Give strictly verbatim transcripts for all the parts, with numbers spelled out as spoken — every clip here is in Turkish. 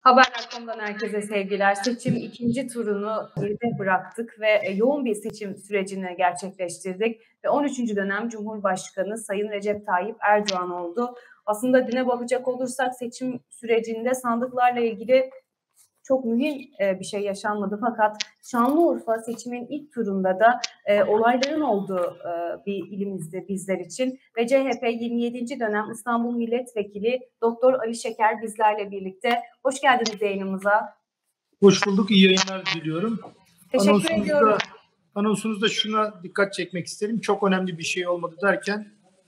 Haberler nokta com'dan herkese sevgiler. Seçim ikinci turunu geride bıraktık ve yoğun bir seçim sürecini gerçekleştirdik. Ve on üçüncü dönem Cumhurbaşkanı Sayın Recep Tayyip Erdoğan oldu. Aslında düne bakacak olursak seçim sürecinde sandıklarla ilgili çok mühim bir şey yaşanmadı. Fakat Şanlıurfa seçimin ilk turunda da e, olayların olduğu e, bir ilimizdi bizler için. Ve C H P yirmi yedinci dönem İstanbul Milletvekili Doktor Ali Şeker bizlerle birlikte. Hoş geldiniz yayınımıza. Hoş bulduk. İyi yayınlar diliyorum. Teşekkür Anonsumuzda, ediyorum. Anonsumuzda şuna dikkat çekmek isterim. Çok önemli bir şey olmadı derken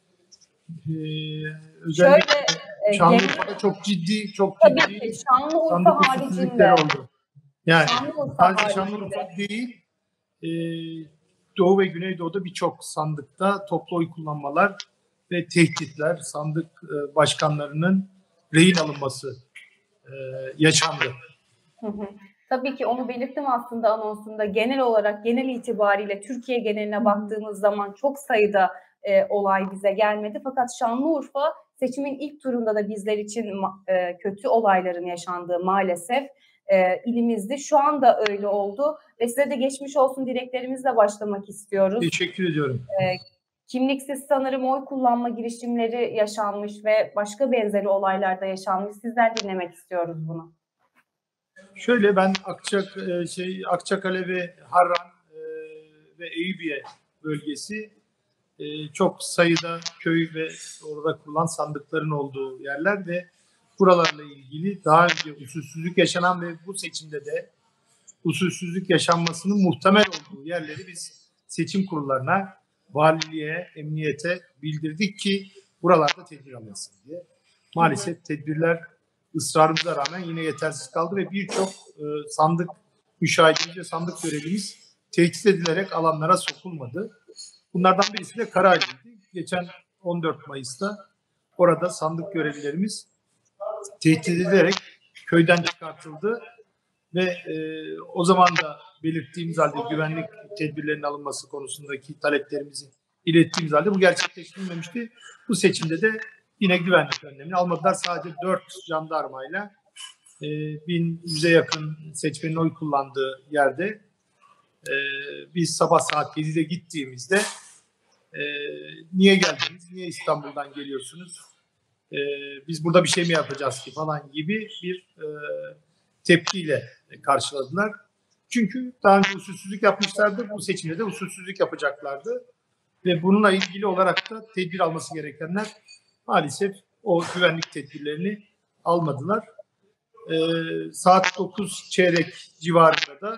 e, özellikle Şöyle, Şanlıurfa'da e, çok ciddi çok tabii ciddi ki Şanlıurfa haricinde oldu. Yani Şanlıurfa sadece Şanlıurfa değil, e, Doğu ve Güneydoğu'da birçok sandıkta toplu oy kullanmalar ve tehditler, sandık e, başkanlarının rehin alınması e, yaşandı. Hı hı. Tabii ki onu belirttim aslında anonsunda. Genel olarak, genel itibariyle Türkiye geneline baktığımız zaman çok sayıda e, olay bize gelmedi. Fakat Şanlıurfa seçimin ilk turunda da bizler için e, kötü olayların yaşandığı maalesef e, ilimizdi. Şu anda öyle oldu ve size de geçmiş olsun dileklerimizle başlamak istiyoruz. Teşekkür ediyorum. E, kimliksiz sanırım oy kullanma girişimleri yaşanmış ve başka benzeri olaylarda yaşanmış. Sizden dinlemek istiyoruz bunu. Şöyle ben Akçak şey Akçakale ve Harran e, ve Eyüpiye bölgesi e, çok sayıda köy ve orada kurulan sandıkların olduğu yerler ve buralarla ilgili daha önce usulsüzlük yaşanan ve bu seçimde de usulsüzlük yaşanmasının muhtemel olduğu yerleri biz seçim kurullarına, valiliğe, emniyete bildirdik ki buralarda tedbir alınsın diye. Maalesef tedbirler ısrarımıza rağmen yine yetersiz kaldı ve birçok e, sandık müşahidimiz ve sandık görevlimiz tehdit edilerek alanlara sokulmadı. Bunlardan birisi de Karaağaç'ıydı. Geçen on dört Mayıs'ta orada sandık görevlilerimiz tehdit edilerek köyden çıkartıldı ve e, o zaman da belirttiğimiz halde güvenlik tedbirlerinin alınması konusundaki taleplerimizi ilettiğimiz halde bu gerçekleştirilmemişti. Bu seçimde de yine güvenlik önlemini almadılar. Sadece dört jandarmayla e, bin yüze yakın seçmenin oy kullandığı yerde e, biz sabah saat yedide gittiğimizde e, niye geldiniz, niye İstanbul'dan geliyorsunuz, e, biz burada bir şey mi yapacağız ki falan gibi bir e, tepkiyle karşıladılar. Çünkü daha önce usulsüzlük yapmışlardı, bu seçimde de usulsüzlük yapacaklardı ve bununla ilgili olarak da tedbir alması gerekenler maalesef o güvenlik tedbirlerini almadılar. Ee, saat dokuz çeyrek civarında da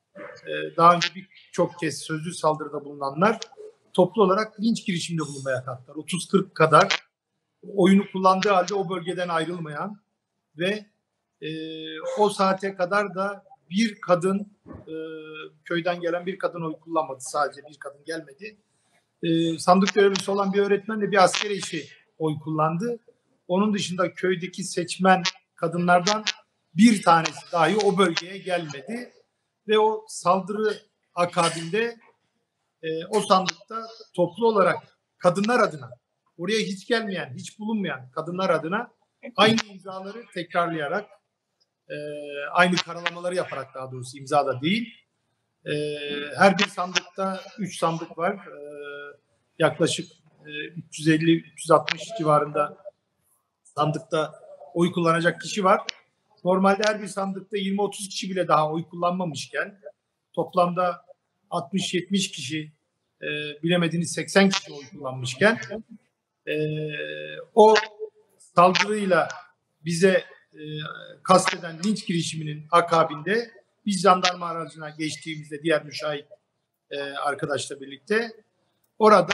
e, daha önce birçok kez sözlü saldırıda bulunanlar toplu olarak linç girişiminde bulunmaya kalktılar. otuz kırk kadar oyunu kullandığı halde o bölgeden ayrılmayan ve e, o saate kadar da bir kadın, e, köyden gelen bir kadın oy kullanmadı. Sadece bir kadın gelmedi. E, sandık görevlisi olan bir öğretmen de bir asker eşi oy kullandı. Onun dışında köydeki seçmen kadınlardan bir tanesi dahi o bölgeye gelmedi. Ve o saldırı akabinde e, o sandıkta toplu olarak kadınlar adına, oraya hiç gelmeyen, hiç bulunmayan kadınlar adına aynı imzaları tekrarlayarak, e, aynı karalamaları yaparak, daha doğrusu imzada değil, e, her bir sandıkta üç sandık var. E, yaklaşık üç yüz elli üç yüz altmış civarında sandıkta oy kullanacak kişi var. Normalde her bir sandıkta yirmi otuz kişi bile daha oy kullanmamışken toplamda altmış yetmiş kişi, e, bilemediğiniz seksen kişi oy kullanmışken e, o saldırıyla bize e, kasteden linç girişiminin akabinde biz jandarma aracına geçtiğimizde diğer müşahit e, arkadaşla birlikte orada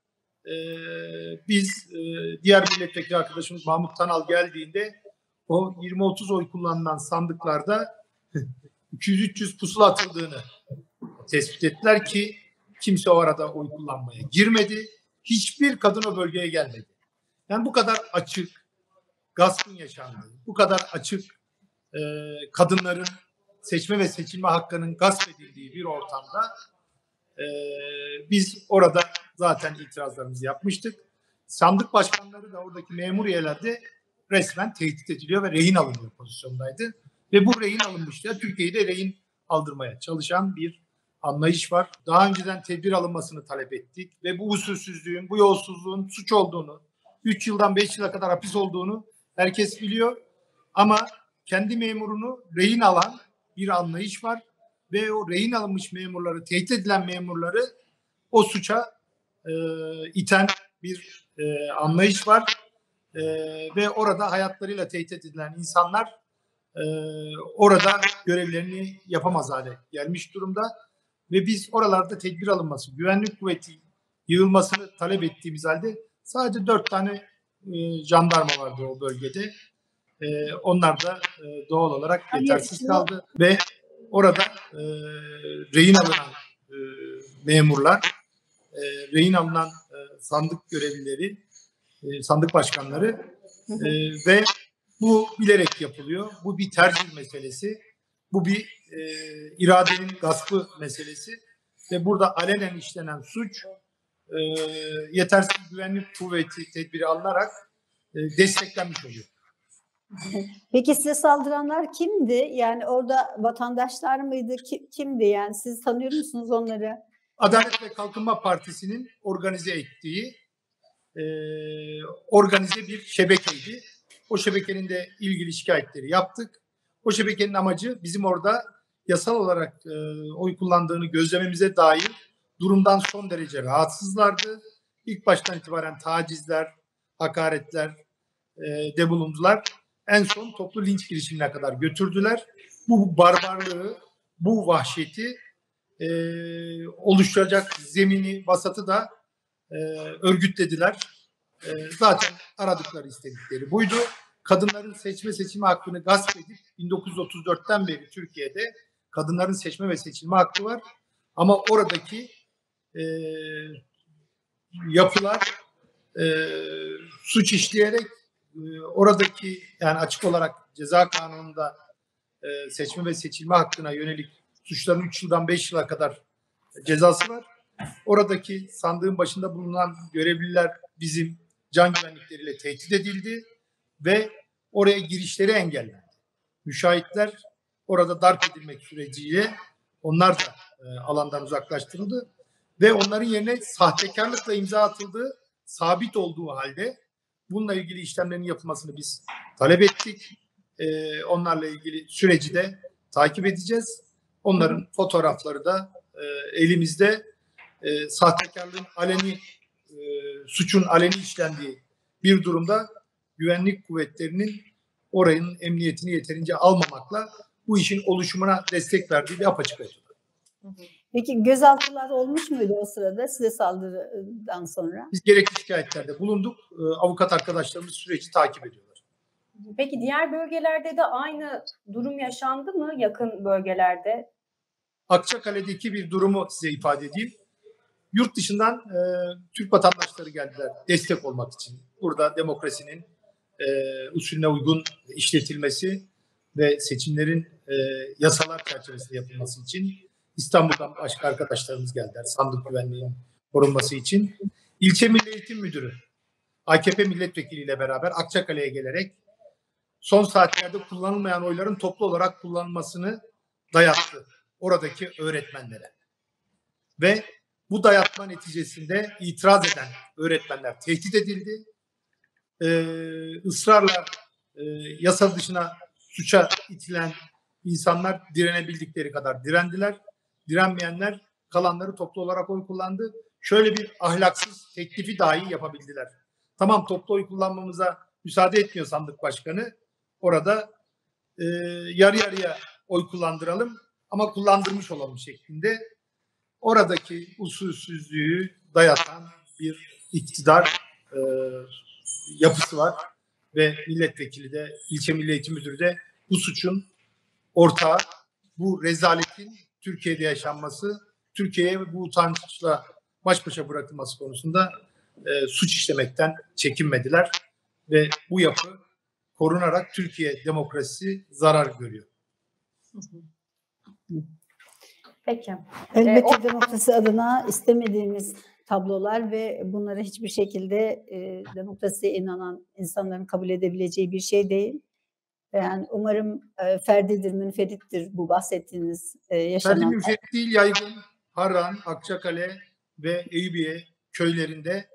Ee, biz e, diğer milletvekili arkadaşımız Mahmut Tanal geldiğinde o yirmi otuz oy kullanılan sandıklarda iki yüz üç yüz pusula atıldığını tespit ettiler ki kimse o arada oy kullanmaya girmedi. Hiçbir kadın o bölgeye gelmedi. Yani bu kadar açık gaspın yaşandığı, bu kadar açık e, kadınların seçme ve seçilme hakkının gasp edildiği bir ortamda e, biz orada zaten itirazlarımızı yapmıştık. Sandık başkanları da oradaki memur üyeler de resmen tehdit ediliyor ve rehin alınıyor pozisyondaydı. Ve bu rehin alınmıştı. Türkiye'yi de rehin aldırmaya çalışan bir anlayış var. Daha önceden tedbir alınmasını talep ettik ve bu usulsüzlüğün, bu yolsuzluğun suç olduğunu, üç yıldan beş yıla kadar hapis olduğunu herkes biliyor. Ama kendi memurunu rehin alan bir anlayış var ve o rehin alınmış memurları, tehdit edilen memurları o suça e, iten bir e, anlayış var. E, ve orada hayatlarıyla tehdit edilen insanlar e, orada görevlerini yapamaz hale gelmiş durumda. Ve biz oralarda tedbir alınması, güvenlik kuvveti yığılmasını talep ettiğimiz halde sadece dört tane e, jandarma vardı o bölgede. E, onlar da e, doğal olarak yetersiz kaldı ve orada e, rehin alınan e, memurlar, e, rehin alınan e, sandık görevlileri, e, sandık başkanları e, ve bu bilerek yapılıyor. Bu bir tercih meselesi. Bu bir e, iradenin gaspı meselesi ve burada alenen işlenen suç e, yetersiz güvenlik kuvveti tedbiri alınarak e, desteklenmiş oluyor. Peki size saldıranlar kimdi? Yani orada vatandaşlar mıydı? Kim, kimdi yani? Siz tanıyor musunuz onları? Adalet ve Kalkınma Partisi'nin organize ettiği e, organize bir şebekeydi. O şebekenin de ilgili şikayetleri yaptık. O şebekenin amacı bizim orada yasal olarak e, oy kullandığını gözlememize dair durumdan son derece rahatsızlardı. İlk baştan itibaren tacizler, hakaretler e, de bulundular. En son toplu linç girişimine kadar götürdüler. Bu barbarlığı, bu vahşeti e, oluşturacak zemini, vasatı da e, örgütlediler. E, zaten aradıkları, istedikleri buydu. Kadınların seçme seçilme hakkını gasp edip bin dokuz yüz otuz dörtten beri Türkiye'de kadınların seçme ve seçilme hakkı var. Ama oradaki e, yapılar e, suç işleyerek e, oradaki, yani açık olarak ceza kanununda e, seçme ve seçilme hakkına yönelik suçların üç yıldan beş yıla kadar cezası var. Oradaki sandığın başında bulunan görevliler bizim can güvenlikleriyle tehdit edildi ve oraya girişleri engellendi. Müşahitler orada darp edilmek süreciyle onlar da e, alandan uzaklaştırıldı ve onların yerine sahtekarlıkla imza atıldığı sabit olduğu halde bununla ilgili işlemlerin yapılmasını biz talep ettik. E, onlarla ilgili süreci de takip edeceğiz. Onların fotoğrafları da e, elimizde. E, sahtekarlığın aleni, e, suçun aleni işlendiği bir durumda güvenlik kuvvetlerinin oranın emniyetini yeterince almamakla bu işin oluşumuna destek verdiği bir apaçık açık. Peki gözaltılar olmuş muydu o sırada size saldırıdan sonra? Biz gerekli şikayetlerde bulunduk. E, avukat arkadaşlarımız süreci takip ediyorlar. Peki diğer bölgelerde de aynı durum yaşandı mı, yakın bölgelerde? Akçakale'deki bir durumu size ifade edeyim. Yurt dışından e, Türk vatandaşları geldiler destek olmak için. Burada demokrasinin e, usulüne uygun işletilmesi ve seçimlerin e, yasalar çerçevesinde yapılması için İstanbul'dan başka arkadaşlarımız geldiler. Sandık güvenliğinin korunması için. İlçe Milli Eğitim Müdürü A K P milletvekiliyle beraber Akçakale'ye gelerek son saatlerde kullanılmayan oyların toplu olarak kullanılmasını dayattı oradaki öğretmenlere. Ve bu dayatma neticesinde itiraz eden öğretmenler tehdit edildi. Ee, ısrarla e, yasa dışına suça itilen insanlar direnebildikleri kadar direndiler. Direnmeyenler kalanları toplu olarak oy kullandı. Şöyle bir ahlaksız teklifi dahi yapabildiler. Tamam, toplu oy kullanmamıza müsaade etmiyor sandık başkanı. Orada e, yarı yarıya oy kullandıralım ama kullandırmış olalım şeklinde oradaki usulsüzlüğü dayatan bir iktidar e, yapısı var ve milletvekili de, ilçe Milli Eğitim Müdürü de bu suçun ortağı, bu rezaletin Türkiye'de yaşanması, Türkiye'ye bu utançla baş başa bırakılması konusunda e, suç işlemekten çekinmediler ve bu yapı korunarak Türkiye demokrasisi zarar görüyor. Peki. Elbette Ee, o... demokrasi adına istemediğimiz tablolar ve bunları hiçbir şekilde e, demokrasiye inanan insanların kabul edebileceği bir şey değil. Yani umarım e, ferdidir, münferittir bu bahsettiğiniz e, Ferdi yaşanan. münferit değil, yaygın. Harran, Akçakale ve Eyüpiye köylerinde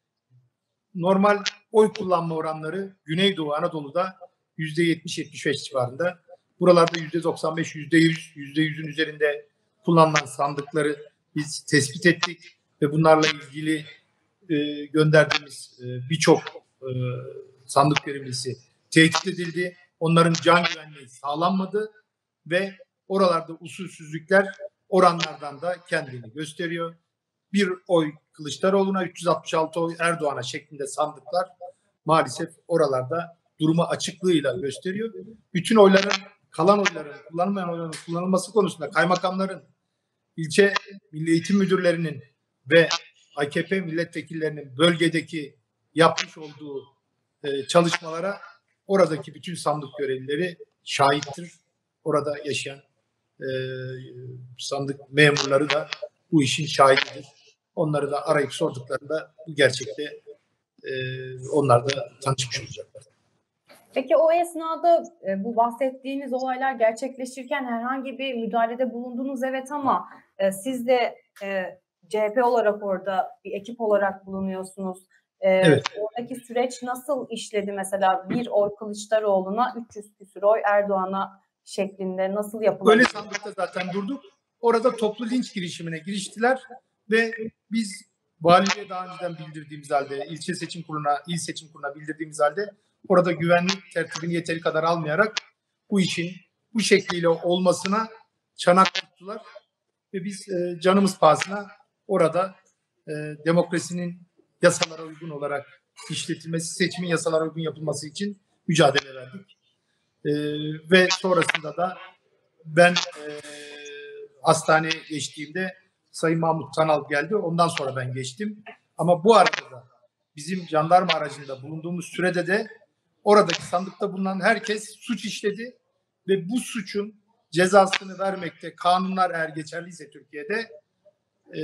normal oy kullanma oranları Güneydoğu Anadolu'da yüzde yetmiş yetmiş beş civarında. Buralarda yüzde doksan beş, yüzde yüz, yüzde yüzün üzerinde kullanılan sandıkları biz tespit ettik ve bunlarla ilgili e, gönderdiğimiz e, birçok e, sandık görevlisi tehdit edildi. Onların can güvenliği sağlanmadı ve oralarda usulsüzlükler oranlardan da kendini gösteriyor. Bir oy Kılıçdaroğlu'na, üç yüz altmış altı oy Erdoğan'a şeklinde sandıklar maalesef oralarda durumu açıklığıyla gösteriyor. Bütün oyların, kalan oyların, kullanılmayan oyların kullanılması konusunda kaymakamların, ilçe milli eğitim müdürlerinin ve A K P milletvekillerinin bölgedeki yapmış olduğu e, çalışmalara oradaki bütün sandık görevlileri şahittir. Orada yaşayan e, sandık memurları da bu işin şahididir. Onları da arayıp sorduklarında bu gerçekte e, onlar da tanışmış olacaklar. Peki o esnada e, bu bahsettiğiniz olaylar gerçekleşirken herhangi bir müdahalede bulundunuz, evet, ama e, siz de e, C H P olarak orada bir ekip olarak bulunuyorsunuz. E, evet. Oradaki süreç nasıl işledi mesela? Bir oy Kılıçdaroğlu'na, üç yüz küsur oy Erdoğan'a şeklinde nasıl yapıldı? Öyle sandıkta zaten durduk. Orada toplu linç girişimine giriştiler ve biz valiliğe daha önceden bildirdiğimiz halde, ilçe seçim kuruluna, il seçim kuruluna bildirdiğimiz halde orada güvenlik tertibini yeteri kadar almayarak bu işin bu şekliyle olmasına çanak tuttular. Ve biz e, canımız pahasına orada e, demokrasinin yasalara uygun olarak işletilmesi, seçimin yasalara uygun yapılması için mücadele verdik. E, ve sonrasında da ben e, hastaneye geçtiğimde Sayın Mahmut Tanal geldi. Ondan sonra ben geçtim. Ama bu arada da bizim jandarma aracında bulunduğumuz sürede de oradaki sandıkta bulunan herkes suç işledi ve bu suçun cezasını vermekte, kanunlar eğer geçerliyse Türkiye'de e,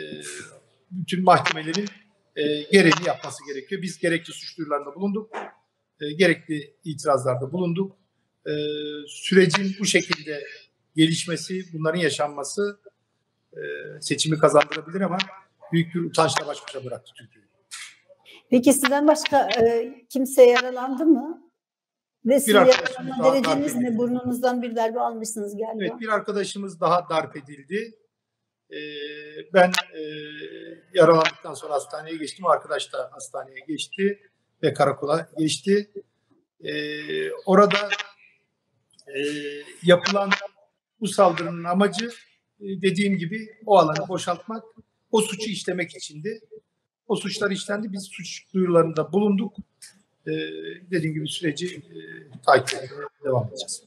bütün mahkemelerin e, gereğini yapması gerekiyor. Biz gerekli suç duyurularında bulunduk, e, gerekli itirazlarda bulunduk. E, sürecin bu şekilde gelişmesi, bunların yaşanması e, seçimi kazandırabilir ama büyük bir utançla baş başa bıraktı Türkiye'yi. Peki sizden başka e, kimse yaralandı mı? Ve sizin yaralanma dereceniz ne? Burnunuzdan bir darbe almışsınız galiba. Evet, bir arkadaşımız daha darp edildi. Ee, ben e, yaralandıktan sonra hastaneye geçtim. O arkadaş da hastaneye geçti ve karakola geçti. Ee, orada e, yapılan bu saldırının amacı e, dediğim gibi o alanı boşaltmak, o suçu işlemek içindi. O suçlar işlendi. Biz suç duyurularında bulunduk. Ee, dediğim gibi süreci e, takip etmeye devam edeceğiz.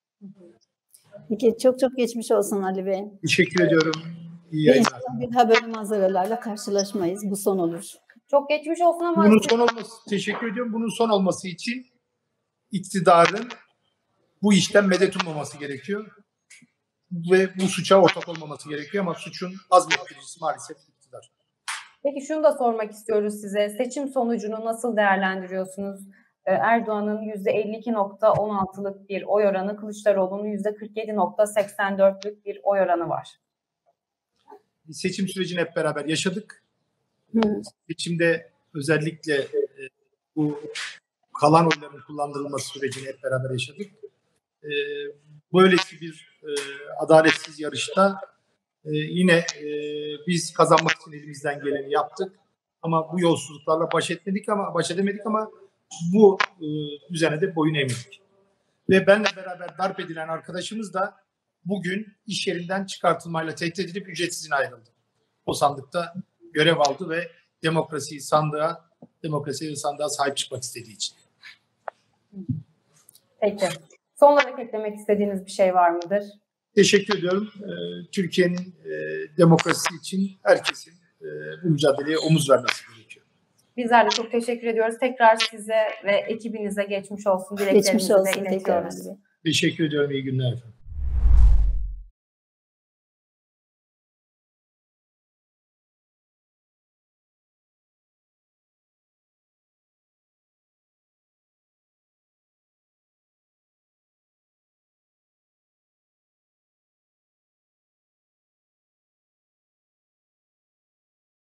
Peki, çok çok geçmiş olsun Ali Bey. Teşekkür ediyorum. İyi yayınlar. Bir daha böyle manzaralarla karşılaşmayız. Bu son olur. Çok geçmiş olsun ama... Bunun son olması, teşekkür ediyorum. Bunun son olması için iktidarın bu işten medet ummaması gerekiyor. Ve bu suça ortak olmaması gerekiyor ama suçun azmettiricisi maalesef iktidar. Peki şunu da sormak istiyoruz size. Seçim sonucunu nasıl değerlendiriyorsunuz? Erdoğan'ın yüzde elli iki nokta on altılık bir oy oranı, Kılıçdaroğlu'nun yüzde kırk yedi nokta seksen dörtlük bir oy oranı var. Seçim sürecini hep beraber yaşadık. Hı. Seçimde özellikle bu kalan oyların kullandırılması sürecini hep beraber yaşadık. Böylesi bir adaletsiz yarışta yine biz kazanmak için elimizden geleni yaptık. Ama bu yolsuzluklarla baş etmedik ama baş edemedik ama bu düzene de boyun eğmedik. Ve benle beraber darp edilen arkadaşımız da bugün iş yerinden çıkartılmayla tehdit edilip ücretsiz ayrıldı. O sandıkta görev aldı ve demokrasiyi sandığa, demokrasiye ve sandığa sahip çıkmak istediği için. Peki. Son olarak eklemek istediğiniz bir şey var mıdır? Teşekkür ediyorum. Türkiye'nin demokrasisi için herkesin bu mücadeleye omuz vermesi gerekiyor. Bizler de çok teşekkür ediyoruz. Tekrar size ve ekibinize geçmiş olsun dileklerimizi de iletiyoruz. Teşekkür ediyorum. İyi günler efendim.